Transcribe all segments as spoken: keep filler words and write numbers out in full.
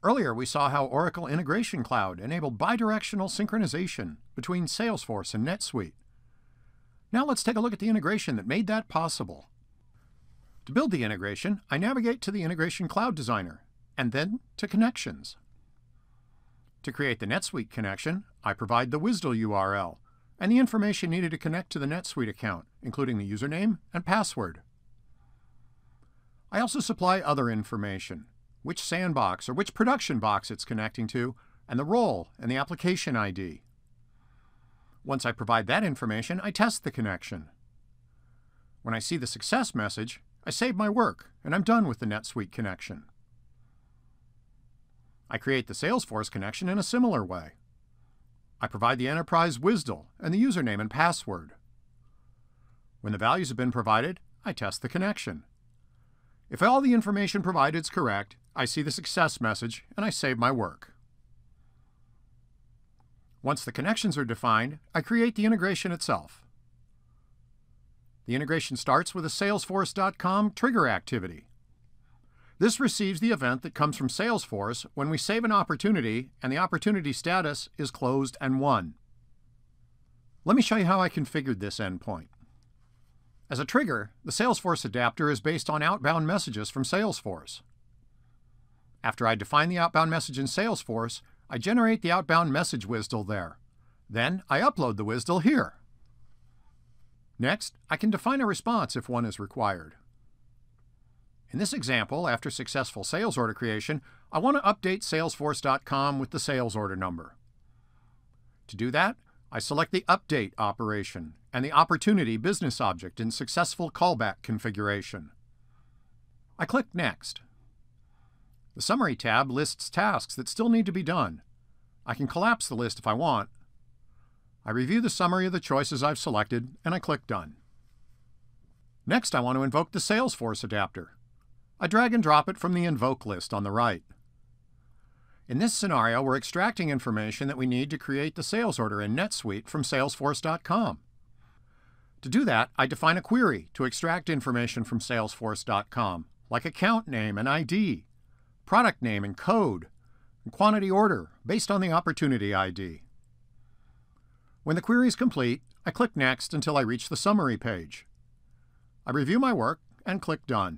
Earlier, we saw how Oracle Integration Cloud enabled bidirectional synchronization between Salesforce and NetSuite. Now let's take a look at the integration that made that possible. To build the integration, I navigate to the Integration Cloud Designer, and then to Connections. To create the NetSuite connection, I provide the W S D L U R L and the information needed to connect to the NetSuite account, including the username and password. I also supply other information, which sandbox or which production box it's connecting to, and the role and the application I D. Once I provide that information, I test the connection. When I see the success message, I save my work, and I'm done with the NetSuite connection. I create the Salesforce connection in a similar way. I provide the enterprise W S D L and the username and password. When the values have been provided, I test the connection. If all the information provided is correct, I see the success message and I save my work. Once the connections are defined, I create the integration itself. The integration starts with a Salesforce dot com trigger activity. This receives the event that comes from Salesforce when we save an opportunity and the opportunity status is closed and won. Let me show you how I configured this endpoint. As a trigger, the Salesforce adapter is based on outbound messages from Salesforce. After I define the outbound message in Salesforce, I generate the outbound message W S D L there. Then I upload the W S D L here. Next, I can define a response if one is required. In this example, after successful sales order creation, I want to update Salesforce dot com with the sales order number. To do that, I select the Update operation and the Opportunity business object in Successful Callback configuration. I click Next. The Summary tab lists tasks that still need to be done. I can collapse the list if I want. I review the summary of the choices I've selected, and I click Done. Next, I want to invoke the Salesforce adapter. I drag and drop it from the Invoke list on the right. In this scenario, we're extracting information that we need to create the sales order in NetSuite from Salesforce dot com. To do that, I define a query to extract information from Salesforce dot com, like account name and I D, product name and code, and quantity order based on the opportunity I D. When the query is complete, I click Next until I reach the summary page. I review my work and click Done.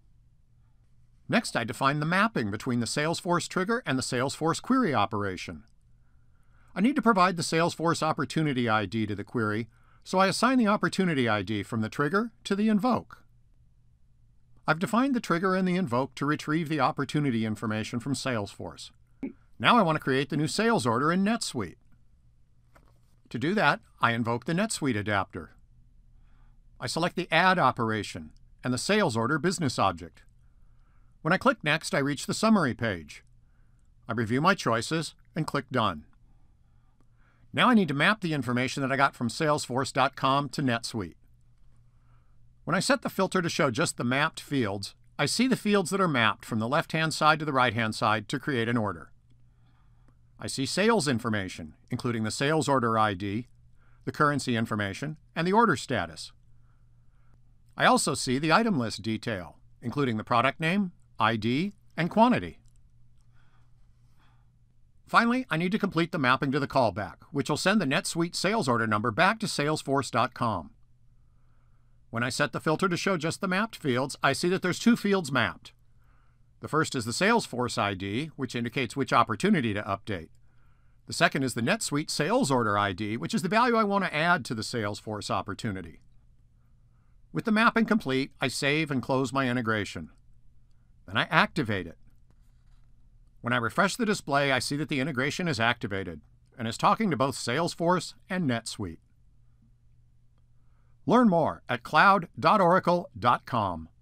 Next, I define the mapping between the Salesforce trigger and the Salesforce query operation. I need to provide the Salesforce opportunity I D to the query, so I assign the opportunity I D from the trigger to the invoke. I've defined the trigger and the invoke to retrieve the opportunity information from Salesforce. Now I want to create the new sales order in NetSuite. To do that, I invoke the NetSuite adapter. I select the Add operation and the sales order business object. When I click Next, I reach the summary page. I review my choices and click Done. Now I need to map the information that I got from Salesforce dot com to NetSuite. When I set the filter to show just the mapped fields, I see the fields that are mapped from the left-hand side to the right-hand side to create an order. I see sales information, including the sales order I D, the currency information, and the order status. I also see the item list detail, including the product name, I D, and quantity. Finally, I need to complete the mapping to the callback, which will send the NetSuite sales order number back to Salesforce dot com. When I set the filter to show just the mapped fields, I see that there's two fields mapped. The first is the Salesforce I D, which indicates which opportunity to update. The second is the NetSuite sales order I D, which is the value I want to add to the Salesforce opportunity. With the mapping complete, I save and close my integration. Then I activate it. When I refresh the display, I see that the integration is activated and is talking to both Salesforce and NetSuite. Learn more at cloud dot oracle dot com.